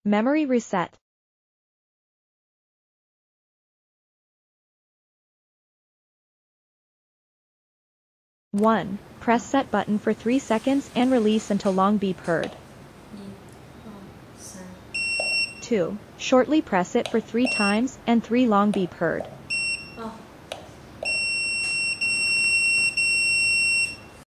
Memory reset. 1. Press set button for 3 seconds and release until long beep heard. 2. Shortly press it for 3 times and 3 long beep heard.